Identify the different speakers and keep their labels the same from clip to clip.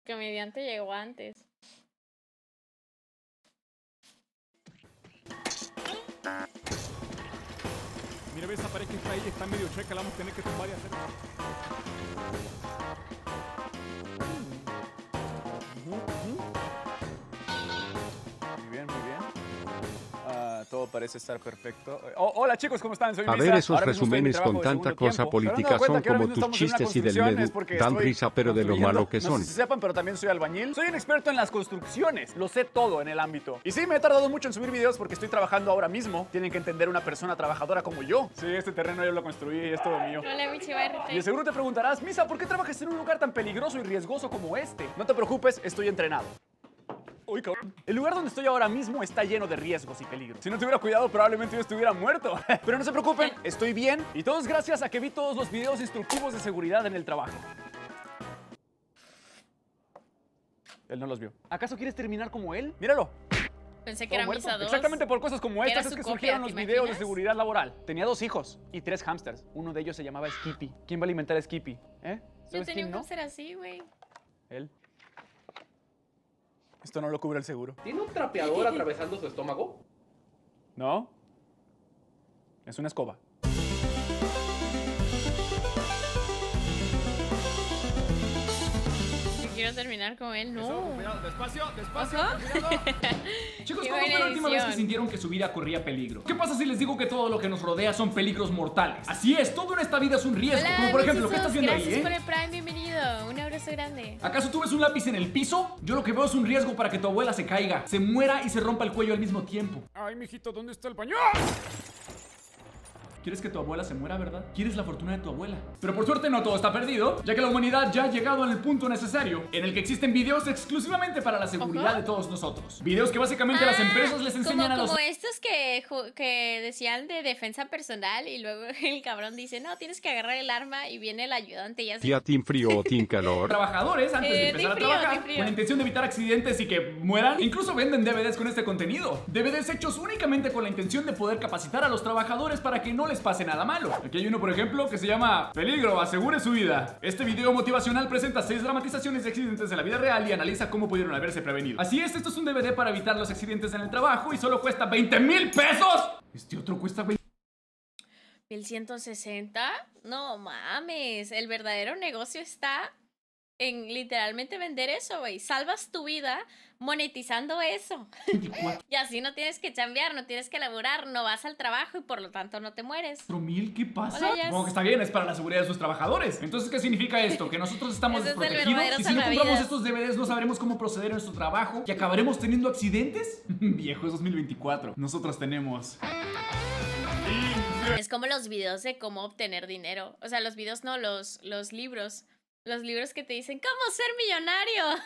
Speaker 1: Comediante llegó antes.
Speaker 2: Mira, ve esa pared que está ahí, está medio checa, la vamos a tener que tumbar y hacer. Muy bien, muy bien. Todo parece estar perfecto. Hola chicos, ¿cómo están? Soy
Speaker 3: A
Speaker 2: Misa.
Speaker 3: ver, esos
Speaker 2: Ahora mismo estoy en mi
Speaker 3: resúmenes
Speaker 2: trabajo
Speaker 3: con
Speaker 2: de
Speaker 3: tanta
Speaker 2: segundo
Speaker 3: cosa
Speaker 2: tiempo.
Speaker 3: política
Speaker 2: ¿Se han dado
Speaker 3: son
Speaker 2: cuenta que ahora
Speaker 3: como
Speaker 2: mismo
Speaker 3: tus
Speaker 2: estamos en una
Speaker 3: chistes y del
Speaker 2: construcción?
Speaker 3: medio.
Speaker 2: Es porque
Speaker 3: Dan
Speaker 2: estoy
Speaker 3: risa, pero de lo
Speaker 2: construyendo.
Speaker 3: malo que
Speaker 2: No
Speaker 3: son.
Speaker 2: sé si sepan, pero también soy albañil. Soy un experto en las construcciones. Lo sé todo en el ámbito. Y sí, me he tardado mucho en subir videos porque estoy trabajando ahora mismo. Tienen que entender una persona trabajadora como yo. Sí, este terreno yo lo construí y es todo mío.
Speaker 1: Hola, Michi
Speaker 2: Y de
Speaker 1: Barrete.
Speaker 2: seguro te preguntarás, Misa, ¿por qué trabajas en un lugar tan peligroso y riesgoso como este? No te preocupes, estoy entrenado. Uy, cabrón. El lugar donde estoy ahora mismo está lleno de riesgos y peligros. Si no tuviera cuidado, probablemente yo estuviera muerto. Pero no se preocupen, estoy bien. Y todo es gracias a que vi todos los videos instructivos de seguridad en el trabajo. Él no los vio. ¿Acaso quieres terminar como él? Míralo.
Speaker 1: Pensé que
Speaker 2: ¿Todo
Speaker 1: era
Speaker 2: muerto?
Speaker 1: Misa 2.
Speaker 2: Exactamente por cosas como
Speaker 1: Que
Speaker 2: estas
Speaker 1: era
Speaker 2: es
Speaker 1: su
Speaker 2: que
Speaker 1: copia,
Speaker 2: surgieron los
Speaker 1: ¿te
Speaker 2: videos de
Speaker 1: imaginas?
Speaker 2: seguridad laboral. Tenía 2 hijos y 3 hámsters. Uno de ellos se llamaba Skippy. ¿Quién va a alimentar a Skippy?
Speaker 1: Yo
Speaker 2: ¿Sabes
Speaker 1: tenía
Speaker 2: quién
Speaker 1: un
Speaker 2: no?
Speaker 1: hámster así, güey.
Speaker 2: Él. Esto no lo cubre el seguro.
Speaker 4: ¿Tiene un trapeador atravesando su estómago?
Speaker 2: ¿No? Es una escoba.
Speaker 1: Yo quiero terminar como él, no.
Speaker 2: Cuidado, despacio, despacio,
Speaker 1: Ajá.
Speaker 2: cuidado.
Speaker 5: Chicos,
Speaker 1: Qué
Speaker 5: ¿cuándo fue
Speaker 1: buena
Speaker 5: la última vez que
Speaker 1: edición.
Speaker 5: sintieron que su vida corría peligro? ¿Qué pasa si les digo que todo lo que nos rodea son peligros mortales? Así es, todo en esta vida es un riesgo.
Speaker 1: Hola,
Speaker 5: Como por ejemplo,
Speaker 1: Michi
Speaker 5: ¿qué estás
Speaker 1: Sos,
Speaker 5: viendo
Speaker 1: gracias
Speaker 5: ahí,
Speaker 1: por el Prime, bienvenido. Un abrazo grande.
Speaker 5: ¿Acaso tú ves un lápiz en el piso? Yo lo que veo es un riesgo para que tu abuela se caiga, se muera y se rompa el cuello al mismo tiempo.
Speaker 2: Ay, mijito, ¿dónde está el baño?
Speaker 5: ¿Quieres que tu abuela se muera, verdad? ¿Quieres la fortuna de tu abuela? Pero por suerte no todo está perdido, ya que la humanidad ya ha llegado en el punto necesario, en el que existen videos exclusivamente para la seguridad
Speaker 1: Ojo.
Speaker 5: de todos nosotros. Videos que básicamente las empresas les enseñan a los...
Speaker 1: Como estos que decían de defensa personal y luego el cabrón dice, no, tienes que agarrar el arma y viene el ayudante y hace...
Speaker 3: Tía team frío o team calor.
Speaker 5: trabajadores antes de empezar a
Speaker 1: team frío,
Speaker 5: trabajar
Speaker 1: team frío.
Speaker 5: con la intención de evitar accidentes y que mueran. Incluso venden DVDs con este contenido. DVDs hechos únicamente con la intención de poder capacitar a los trabajadores para que no les pase nada malo. Aquí hay uno, por ejemplo, que se llama Peligro, asegure su vida. Este video motivacional presenta 6 dramatizaciones de accidentes en la vida real y analiza cómo pudieron haberse prevenido. Así es, esto es un DVD para evitar los accidentes en el trabajo y solo cuesta 20,000 pesos. Este otro cuesta 20.
Speaker 1: ¿El 160? No mames, el verdadero negocio está en literalmente vender eso, güey. Salvas tu vida monetizando eso. Y así no tienes que chambear, no tienes que laburar, no vas al trabajo y por lo tanto no te mueres.
Speaker 5: ¿4,000? ¿Qué pasa?
Speaker 1: Hola, Jess.
Speaker 5: Supongo que está bien, es para la seguridad de sus trabajadores. Entonces, ¿qué significa esto? Que nosotros estamos
Speaker 1: Ese es el
Speaker 5: desprotegidos
Speaker 1: verdadero
Speaker 5: y si no
Speaker 1: salvavidas.
Speaker 5: compramos estos DVDs no sabremos cómo proceder en nuestro trabajo y acabaremos teniendo accidentes. Viejo, es 2024. Nosotros tenemos...
Speaker 1: Es como los videos de cómo obtener dinero. O sea, los videos no, los libros. Los libros que te dicen cómo ser millonario.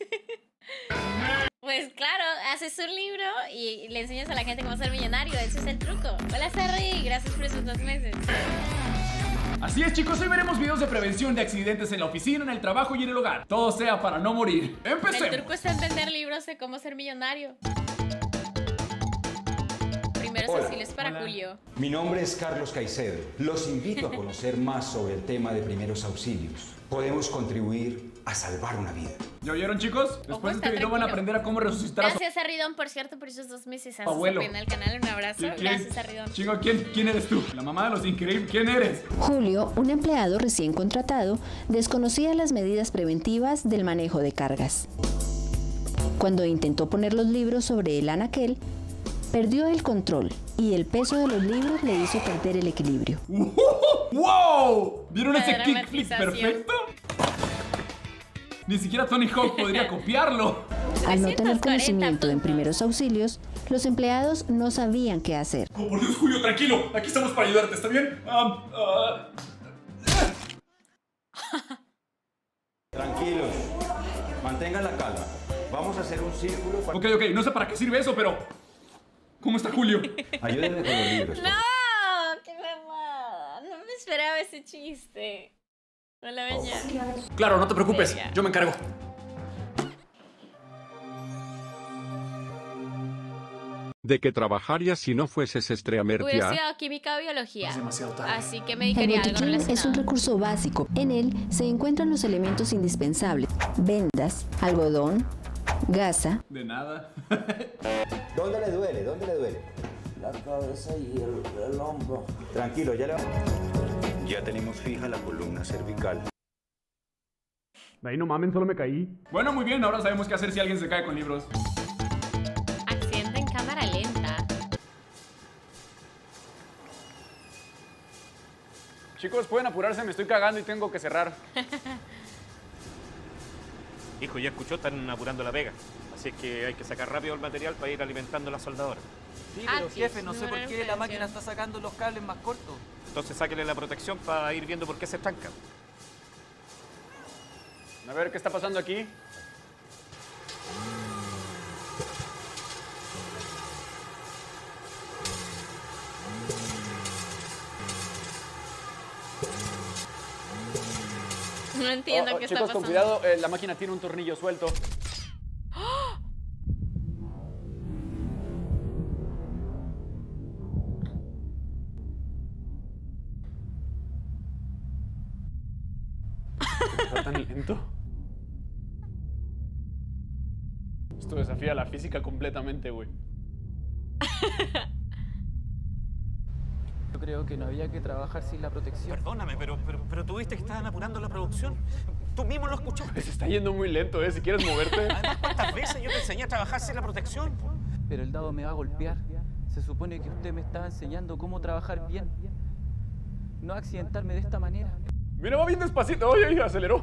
Speaker 1: Pues claro, haces un libro y le enseñas a la gente cómo ser millonario. Ese es el truco. Hola, Sarri. Gracias por esos 2 meses.
Speaker 5: Así es, chicos, hoy veremos videos de prevención de accidentes en la oficina, en el trabajo y en el hogar. Todo sea para no morir.
Speaker 1: El
Speaker 5: ¡Empecemos!
Speaker 1: truco está en vender libros de cómo ser millonario. Primeros
Speaker 6: Hola.
Speaker 1: auxilios para
Speaker 5: Hola.
Speaker 1: Julio.
Speaker 6: Mi nombre es Carlos Caicedo. Los invito a conocer más sobre el tema de primeros auxilios. Podemos contribuir a salvar una vida.
Speaker 5: ¿Ya oyeron, chicos? Después de
Speaker 1: está
Speaker 5: este video van a
Speaker 1: tranquilo.
Speaker 5: aprender a cómo resucitar a su
Speaker 1: Gracias a Ridón, por cierto, por esos 2 meses. Haces
Speaker 5: abuelo.
Speaker 1: pena al canal. Un abrazo. Gracias a Ridón.
Speaker 5: Chingo, ¿quién eres tú? La mamá de los increíbles. ¿Quién eres?
Speaker 7: Julio, un empleado recién contratado, desconocía las medidas preventivas del manejo de cargas. Cuando intentó poner los libros sobre el anaquel, perdió el control y el peso de los libros le hizo perder el equilibrio.
Speaker 5: ¡Wow! ¿Vieron
Speaker 1: La
Speaker 5: ese kickflip
Speaker 1: dramatización.
Speaker 5: perfecto? Ni siquiera Tony Hawk podría copiarlo.
Speaker 7: Al no tener
Speaker 1: 340
Speaker 7: conocimiento en
Speaker 1: puntos.
Speaker 7: primeros auxilios, los empleados no sabían qué hacer.
Speaker 5: Oh, por Dios, Julio, tranquilo. Aquí estamos para ayudarte, ¿está bien?
Speaker 6: Tranquilos, mantengan la calma. Vamos a hacer un círculo para...
Speaker 5: Ok, no sé para qué sirve eso, pero... ¿Cómo está Julio?
Speaker 6: Ayúdenme con los libros. por favor.
Speaker 1: ¡No! ¡Qué mamada! No me esperaba ese chiste. Hola, bella.
Speaker 5: Claro, no te preocupes.
Speaker 1: Verga.
Speaker 5: Yo me encargo.
Speaker 3: ¿De qué trabajarías si no fueses
Speaker 1: Hubiera
Speaker 3: estreamertia?
Speaker 1: estudiado química o biología.
Speaker 5: Es demasiado tarde.
Speaker 1: Así que me
Speaker 7: El
Speaker 1: dedicaría a algo
Speaker 7: botiquín es un
Speaker 1: relacionado.
Speaker 7: recurso básico. En él se encuentran los elementos indispensables vendas, algodón, gasa,
Speaker 5: De nada.
Speaker 6: ¿Dónde le duele? ¿Dónde le duele?
Speaker 8: La cabeza y el hombro.
Speaker 6: Tranquilo, ya tenemos fija la columna cervical.
Speaker 2: Ahí no mamen, solo me caí.
Speaker 5: Bueno, muy bien, ahora sabemos qué hacer si alguien se cae con libros.
Speaker 1: Accidente en cámara lenta.
Speaker 2: Chicos, pueden apurarse, me estoy cagando y tengo que cerrar.
Speaker 9: Hijo, ya escuchó, están apurando la pega. Así es que hay que sacar rápido el material para ir alimentando a la soldadora.
Speaker 8: Sí,
Speaker 1: Ah,
Speaker 8: pero
Speaker 1: sí,
Speaker 8: jefe, no
Speaker 1: es
Speaker 8: sé
Speaker 1: una
Speaker 8: por qué la
Speaker 1: operación.
Speaker 8: máquina está sacando los cables más cortos.
Speaker 9: Entonces sáquele la protección para ir viendo por qué se estanca.
Speaker 2: A ver, ¿qué está pasando aquí?
Speaker 1: No entiendo qué está
Speaker 2: chicos,
Speaker 1: pasando.
Speaker 2: con cuidado, la máquina tiene un tornillo suelto. ¿Está tan lento? Esto desafía la física completamente, güey.
Speaker 8: Yo creo que no había que trabajar sin la protección.
Speaker 9: Perdóname, pero tú viste que estaban apurando la producción. Tú mismo lo escuchaste.
Speaker 2: Se está yendo muy lento, ¿eh? Si quieres moverte.
Speaker 9: Además, ¿cuántas veces yo te enseñé a trabajar sin la protección?
Speaker 8: Pero el dado me va a golpear. Se supone que usted me estaba enseñando cómo trabajar bien. No accidentarme de esta manera.
Speaker 2: Mira, va bien despacito. Oye, aceleró.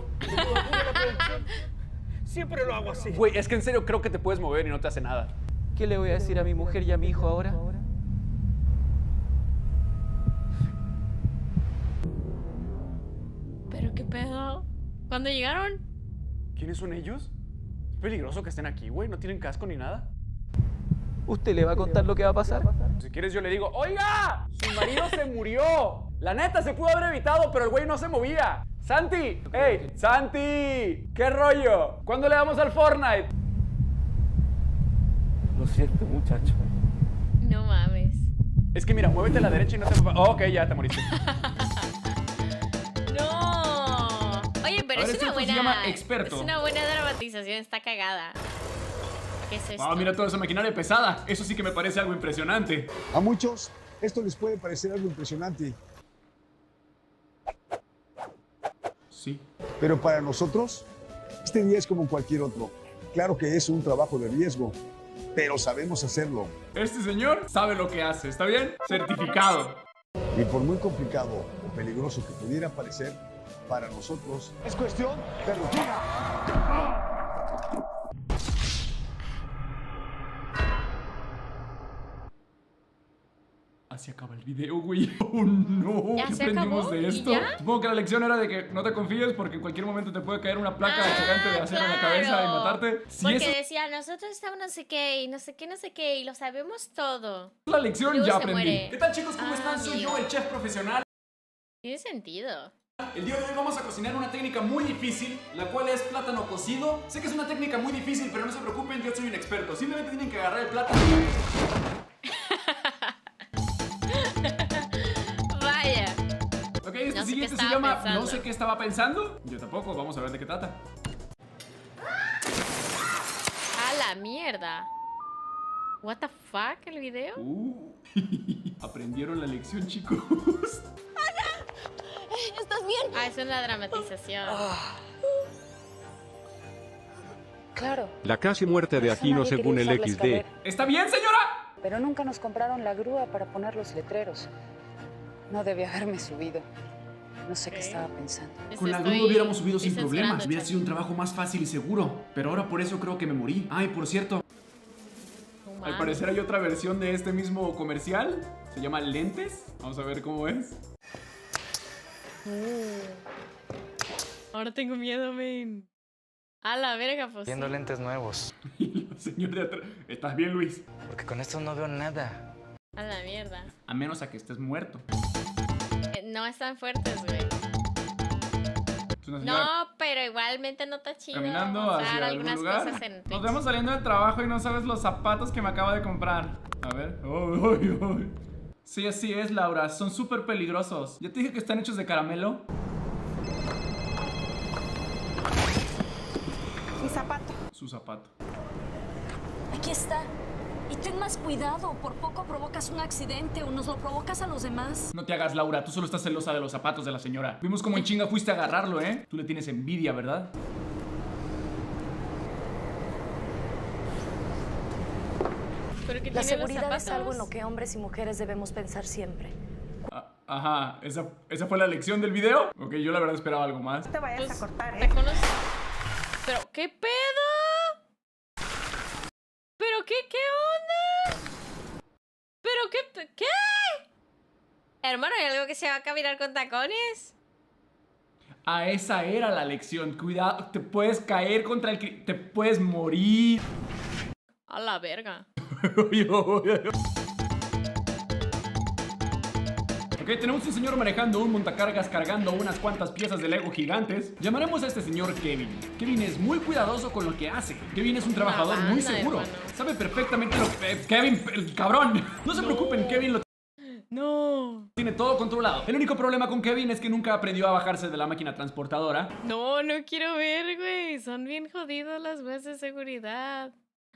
Speaker 9: Siempre lo hago así.
Speaker 2: Güey, es que en serio creo que te puedes mover y no te hace nada.
Speaker 8: ¿Qué le voy a decir a mi mujer y a mi hijo ahora?
Speaker 1: ¿Pero qué pedo? ¿Cuándo llegaron?
Speaker 2: ¿Quiénes son ellos? Es peligroso que estén aquí, güey. No tienen casco ni nada.
Speaker 8: ¿Usted le va a contar lo que va a pasar?
Speaker 2: Si quieres yo le digo, ¡oiga! Su marido se murió. La neta se pudo haber evitado, pero el güey no se movía. ¡Santi! ¡Ey! ¡Santi! ¿Qué rollo? ¿Cuándo le damos al Fortnite?
Speaker 8: Lo siento, muchacho.
Speaker 1: No mames.
Speaker 2: Es que mira, muévete a la derecha y no te... Oh, ok, ya te moriste.
Speaker 1: No. Oye, pero
Speaker 5: A ver,
Speaker 1: es una
Speaker 5: esto se
Speaker 1: buena...
Speaker 5: llama Experto.
Speaker 1: Es una buena dramatización, está cagada. ¿Qué es esto?
Speaker 5: Ah, mira toda esa maquinaria pesada. Eso sí que me parece algo impresionante.
Speaker 10: A muchos esto les puede parecer algo impresionante,
Speaker 5: Sí.
Speaker 10: pero para nosotros este día es como cualquier otro. Claro que es un trabajo de riesgo, pero sabemos hacerlo.
Speaker 5: Este señor sabe lo que hace, ¿está bien? Certificado.
Speaker 10: Y por muy complicado o peligroso que pudiera parecer, para nosotros es cuestión de rutina.
Speaker 5: Así acaba el video, güey. Oh, no.
Speaker 1: ¿Ya
Speaker 5: ¿Qué
Speaker 1: se
Speaker 5: aprendimos
Speaker 1: acabó?
Speaker 5: de
Speaker 1: ¿Y
Speaker 5: esto?
Speaker 1: ya?
Speaker 5: Supongo que la lección era de que no te confíes porque en cualquier momento te puede caer una placa gigante de acero en la cabeza y
Speaker 1: claro.
Speaker 5: matarte. Si
Speaker 1: Porque
Speaker 5: esa
Speaker 1: decía, nosotros estamos no sé qué, y no sé qué, no sé qué, y lo sabemos todo.
Speaker 5: es la lección,
Speaker 1: Luego
Speaker 5: ya
Speaker 1: se
Speaker 5: aprendí.
Speaker 1: muere.
Speaker 5: ¿Qué tal, chicos? ¿Cómo
Speaker 1: Ah,
Speaker 5: están? Soy
Speaker 1: mira.
Speaker 5: yo, el chef profesional.
Speaker 1: Tiene sentido.
Speaker 5: El día de hoy vamos a cocinar una técnica muy difícil, la cual es plátano cocido. Sé que es una técnica muy difícil, pero no se preocupen, yo soy un experto. Simplemente tienen que agarrar el plátano.
Speaker 1: Vaya.
Speaker 5: Ok, este
Speaker 1: No sé
Speaker 5: siguiente
Speaker 1: qué
Speaker 5: se
Speaker 1: estaba
Speaker 5: llama
Speaker 1: pensando.
Speaker 5: No sé qué estaba pensando. Yo tampoco, vamos a ver de qué trata.
Speaker 1: A la mierda. What the fuck, el video.
Speaker 5: Aprendieron la lección, chicos.
Speaker 1: ¿Estás bien? Ah, es una dramatización.
Speaker 11: Claro.
Speaker 3: La casi muerte de Aquino según el XD.
Speaker 5: ¿Está bien, señora?
Speaker 11: Pero nunca nos compraron la grúa para poner los letreros. No debí haberme subido. No sé qué estaba pensando.
Speaker 5: Con la grúa hubiéramos subido sin problemas. Hubiera sido un trabajo más fácil y seguro. Pero ahora por eso creo que me morí. Ay, por cierto. Al parecer hay otra versión de este mismo comercial. Se llama Lentes. Vamos a ver cómo es.
Speaker 1: Ahora tengo miedo, men. A la verga, pues.
Speaker 12: Viendo lentes nuevos.
Speaker 5: Señor de atrás. ¿Estás bien, Luis?
Speaker 12: Porque con estos no veo nada.
Speaker 1: A la mierda.
Speaker 5: A menos a que estés muerto.
Speaker 1: No están fuertes, güey.
Speaker 5: Es una señora
Speaker 1: No, pero igualmente no está chido.
Speaker 5: caminando
Speaker 1: usar
Speaker 5: hacia algún
Speaker 1: algunas
Speaker 5: lugar.
Speaker 1: cosas en
Speaker 5: Nos vemos saliendo del trabajo y no sabes los zapatos que me acabo de comprar. A ver. Ay, ay, ay. Sí, así es, Laura. Son súper peligrosos. ¿Ya te dije que están hechos de caramelo? su zapato.
Speaker 13: Aquí está. Y ten más cuidado, por poco provocas un accidente o nos lo provocas a los demás.
Speaker 5: No te hagas, Laura, tú solo estás celosa de los zapatos de la señora. Vimos cómo en chinga fuiste a agarrarlo, ¿eh? Tú le tienes envidia, ¿verdad?
Speaker 13: La seguridad es algo en lo que hombres y mujeres debemos pensar siempre.
Speaker 5: Ajá, ¿esa fue la lección del video? Ok, yo la verdad esperaba algo más.
Speaker 14: No te vayas a cortar,
Speaker 1: ¿Te conoces? ¿Pero qué pedo? ¿Pero qué onda? ¿Pero qué? Hermano, ¿hay algo que se va a caminar con tacones?
Speaker 5: Ah, esa era la lección. Cuidado, te puedes caer contra el... Te puedes morir.
Speaker 1: A la verga.
Speaker 5: Ok, tenemos un señor manejando un montacargas cargando unas cuantas piezas de Lego gigantes. Llamaremos a este señor Kevin. Kevin es muy cuidadoso con lo que hace. Kevin es un trabajador muy seguro. Sabe perfectamente lo que... Kevin, el cabrón. No se preocupen, Kevin lo... Tiene todo controlado. El único problema con Kevin es que nunca aprendió a bajarse de la máquina transportadora.
Speaker 1: No quiero ver, güey. Son bien jodidos las weas de seguridad.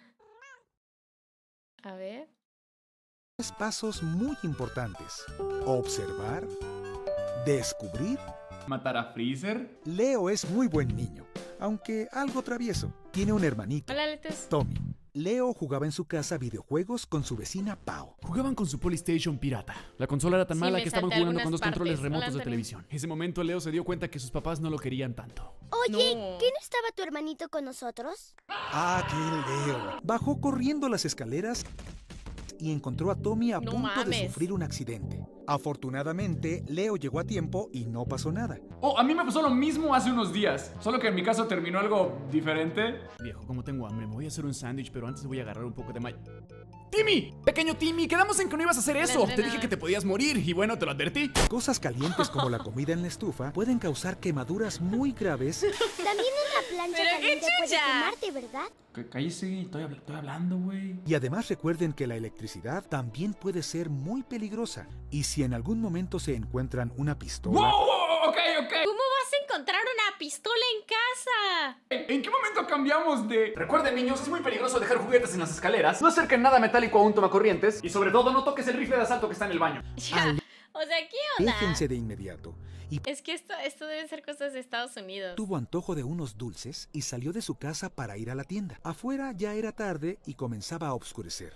Speaker 1: A ver.
Speaker 15: Pasos muy importantes. Observar, descubrir.
Speaker 5: Matar a Freezer.
Speaker 15: Leo es muy buen niño, aunque algo travieso. Tiene un hermanito,
Speaker 1: Hola, Letes.
Speaker 15: Tommy. Leo jugaba en su casa videojuegos con su vecina Pau.
Speaker 2: Jugaban con su PlayStation pirata. La consola era tan
Speaker 1: Sí,
Speaker 2: mala
Speaker 1: me
Speaker 2: que estaban
Speaker 1: salté
Speaker 2: jugando con
Speaker 1: algunas
Speaker 2: dos controles
Speaker 1: partes.
Speaker 2: remotos
Speaker 1: Hola,
Speaker 2: de
Speaker 1: Anthony.
Speaker 2: televisión. En ese momento Leo se dio cuenta que sus papás no lo querían tanto.
Speaker 16: Oye, ¿qué no estaba tu hermanito con nosotros?
Speaker 15: Ah, qué Leo. Bajó corriendo las escaleras y encontró a Tommy a punto de sufrir un accidente. Afortunadamente, Leo llegó a tiempo y no pasó nada.
Speaker 5: Oh, a mí me pasó lo mismo hace unos días. Solo que en mi caso terminó algo diferente.
Speaker 2: Viejo, como tengo hambre, me voy a hacer un sándwich, pero antes voy a agarrar un poco de ¡Timmy! ¡Pequeño Timmy! Quedamos en que no ibas a hacer eso. Te dije que te podías morir y bueno, te lo advertí.
Speaker 15: Cosas calientes como la comida en la estufa pueden causar quemaduras muy graves.
Speaker 16: También en la plancha
Speaker 1: ¿Pero qué
Speaker 16: caliente puede
Speaker 1: chucha?
Speaker 16: quemarte, ¿verdad?
Speaker 5: Cállese, estoy hablando, güey.
Speaker 15: Y además recuerden que la electricidad también puede ser muy peligrosa. Y si en algún momento se encuentran una pistola...
Speaker 5: ¡Wow! Ok.
Speaker 1: ¿Cómo vas a encontrar una pistola en casa?
Speaker 5: ¿En qué momento cambiamos de...?
Speaker 2: Recuerden, niños, es muy peligroso dejar juguetes en las escaleras. No acerquen nada metálico a un tomacorrientes. Y sobre todo, no toques el rifle de asalto que está en el baño.
Speaker 1: Ya. O sea, ¿qué onda?
Speaker 15: Déjense de inmediato. Y
Speaker 1: Es que esto deben ser cosas de Estados Unidos.
Speaker 15: tuvo antojo de unos dulces y salió de su casa para ir a la tienda. Afuera ya era tarde y comenzaba a oscurecer.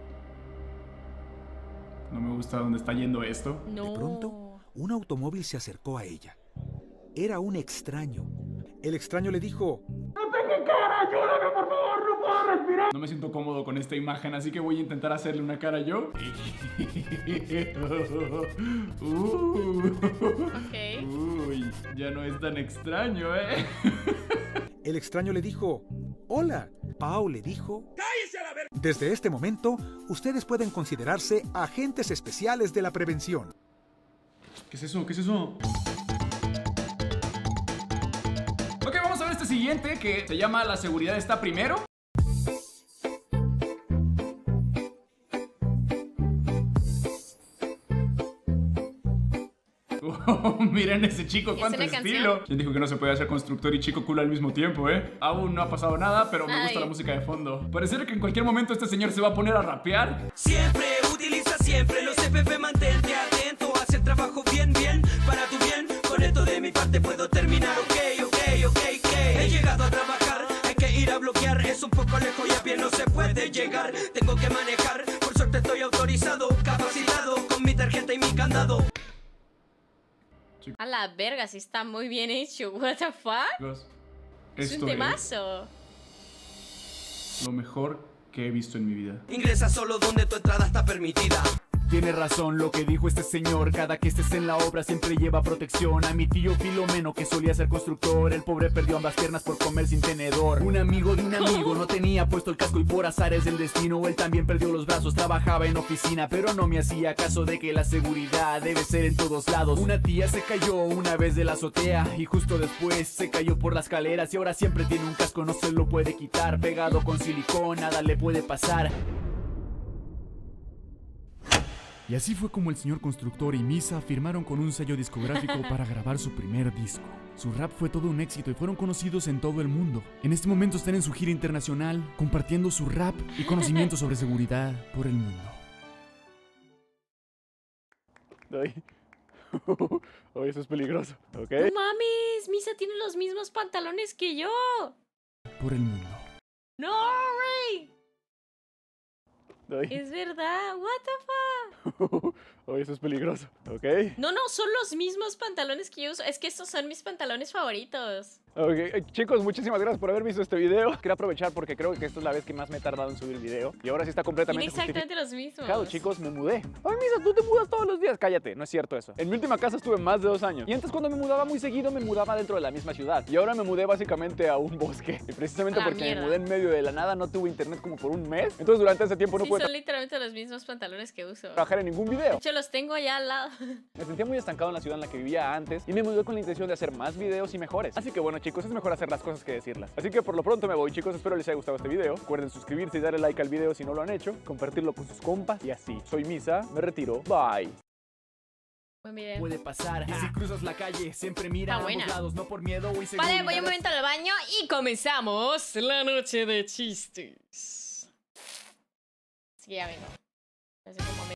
Speaker 5: No me gusta dónde está yendo esto.
Speaker 1: No.
Speaker 15: De pronto, un automóvil se acercó a ella. Era un extraño. El extraño le dijo...
Speaker 5: ¡No tengo cara! ¡Ayúdame, por favor! ¡No puedo respirar! No me siento cómodo con esta imagen, así que voy a intentar hacerle una cara yo.
Speaker 1: Ok.
Speaker 5: Uy, ya no es tan extraño, ¿eh?
Speaker 15: El extraño le dijo... Hola. Pau le dijo... ¡Cállese a la verga! Desde este momento, ustedes pueden considerarse agentes especiales de la prevención.
Speaker 5: ¿Qué es eso? ¿Qué es eso? Ok, vamos a ver este siguiente que se llama La seguridad está primero. Oh, miren ese chico, cuánto
Speaker 1: una
Speaker 5: estilo.
Speaker 1: canción?
Speaker 5: ¿Quién dijo que no se puede ser constructor y chico cool al mismo tiempo, Aún no ha pasado nada, pero me gusta
Speaker 1: Ay.
Speaker 5: la música de fondo. Pareciera que en cualquier momento este señor se va a poner a rapear.
Speaker 17: Siempre, utiliza siempre los CPP, mantente atento, haz el trabajo bien, para tu bien, con esto de mi parte puedo terminar, ok. He llegado a trabajar, hay que ir a bloquear, es un poco lejos y a pie no se puede llegar, tengo que manejar, por suerte estoy autorizado, capacitado, con mi tarjeta y mi candado.
Speaker 1: A la verga, sí está muy bien hecho. What the fuck?
Speaker 5: Chicos,
Speaker 1: Es
Speaker 5: esto
Speaker 1: un temazo.
Speaker 5: es lo mejor que he visto en mi vida.
Speaker 17: Ingresa solo donde tu entrada está permitida.
Speaker 2: Tiene razón lo que dijo este señor. Cada que estés en la obra siempre lleva protección. A mi tío Filomeno, que solía ser constructor, el pobre perdió ambas piernas por comer sin tenedor. Un amigo de un amigo no tenía puesto el casco y por azares del destino él también perdió los brazos. Trabajaba en oficina pero no me hacía caso de que la seguridad debe ser en todos lados. Una tía se cayó una vez de la azotea y justo después se cayó por las escaleras y ahora siempre tiene un casco, no se lo puede quitar. Pegado con silicón, nada le puede pasar.
Speaker 5: Y así fue como el señor constructor y Misa firmaron con un sello discográfico para grabar su primer disco. Su rap fue todo un éxito y fueron conocidos en todo el mundo. En este momento están en su gira internacional, compartiendo su rap y conocimientos sobre seguridad por el mundo.
Speaker 2: Oye, eso es peligroso, ¿ok?
Speaker 1: No mames, Misa tiene los mismos pantalones que yo.
Speaker 5: Por el mundo.
Speaker 1: No, Ray. Es verdad, what the fuck.
Speaker 2: Oye, eso es peligroso, ¿ok?
Speaker 1: No, son los mismos pantalones que yo uso. Es que estos son mis pantalones favoritos.
Speaker 2: Ok, chicos, muchísimas gracias por haber visto este video. Quería aprovechar porque creo que esta es la vez que más me he tardado en subir video. Y ahora sí está completamente
Speaker 1: Tiene exactamente los mismos.
Speaker 2: Claro, chicos, me mudé. Ay, Misa, tú te mudas todos los días. Cállate, no es cierto eso. En mi última casa estuve más de 2 años. Y antes cuando me mudaba muy seguido, me mudaba dentro de la misma ciudad. Y ahora me mudé básicamente a un bosque. Y precisamente porque me mudé en medio de la nada, no tuve internet como por un mes. Entonces durante ese tiempo no pude
Speaker 1: son literalmente los mismos pantalones que uso.
Speaker 2: trabajar en ningún video.
Speaker 1: De hecho, los tengo allá al lado.
Speaker 2: Me sentía muy estancado en la ciudad en la que vivía antes y me mudé con la intención de hacer más videos y mejores. Así que bueno, chicos, es mejor hacer las cosas que decirlas. Así que por lo pronto me voy, chicos. Espero les haya gustado este video. Recuerden suscribirse y darle like al video si no lo han hecho, compartirlo con sus compas y así. Soy Misa, me retiro. Bye.
Speaker 5: Puede pasar. Y si cruzas la calle, siempre mira a ambos lados, no por miedo o inseguridad.
Speaker 1: Vale, voy un momento al baño y comenzamos la noche de chistes. Así que ya vengo. Así como